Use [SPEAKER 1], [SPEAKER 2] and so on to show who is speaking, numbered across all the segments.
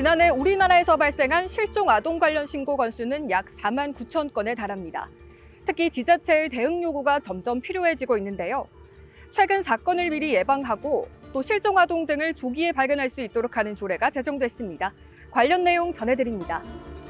[SPEAKER 1] 지난해 우리나라에서 발생한 실종 아동 관련 신고 건수는 약 4만 9천 건에 달합니다. 특히 지자체의 대응 요구가 점점 필요해지고 있는데요. 최근 사건을 미리 예방하고 또 실종 아동 등을 조기에 발견할 수 있도록 하는 조례가 제정됐습니다. 관련 내용 전해드립니다.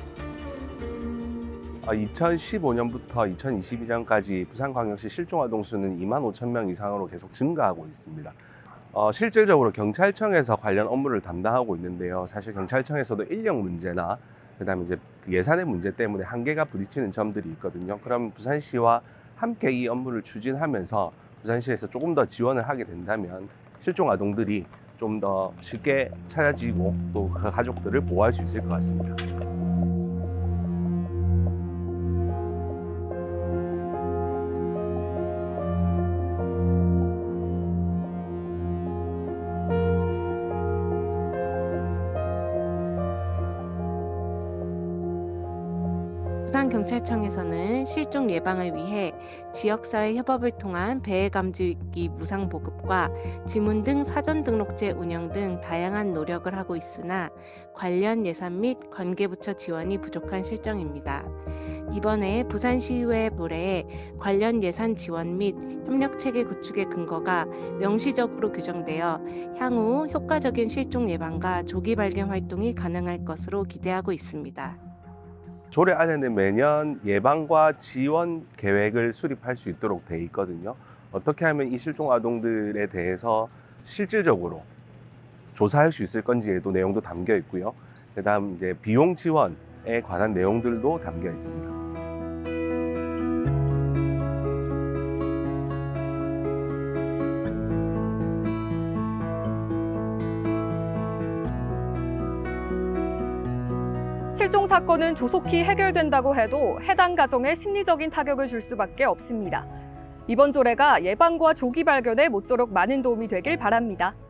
[SPEAKER 2] 2015년부터 2022년까지 부산광역시 실종아동 수는 2만 5천 명 이상으로 계속 증가하고 있습니다. 실질적으로 경찰청에서 관련 업무를 담당하고 있는데요. 사실 경찰청에서도 인력 문제나 그다음에 이제 예산의 문제 때문에 한계가 부딪히는 점들이 있거든요. 그럼 부산시와 함께 이 업무를 추진하면서 부산시에서 조금 더 지원을 하게 된다면 실종 아동들이 좀 더 쉽게 찾아지고 또 그 가족들을 보호할 수 있을 것 같습니다.
[SPEAKER 3] 부산경찰청에서는 실종 예방을 위해 지역사회 협업을 통한 배해 감지기 무상 보급과 지문 등 사전 등록제 운영 등 다양한 노력을 하고 있으나 관련 예산 및 관계부처 지원이 부족한 실정입니다. 이번에 부산시의회 조례에 관련 예산 지원 및 협력체계 구축의 근거가 명시적으로 규정되어 향후 효과적인 실종 예방과 조기 발견 활동이 가능할 것으로 기대하고 있습니다.
[SPEAKER 2] 조례 안에는 매년 예방과 지원 계획을 수립할 수 있도록 돼 있거든요. 어떻게 하면 이 실종 아동들에 대해서 실질적으로 조사할 수 있을 건지에도 내용도 담겨 있고요. 그다음 이제 비용 지원에 관한 내용들도 담겨 있습니다.
[SPEAKER 1] 실종 사건은 조속히 해결된다고 해도 해당 가정에 심리적인 타격을 줄 수밖에 없습니다. 이번 조례가 예방과 조기 발견에 모쪼록 많은 도움이 되길 바랍니다.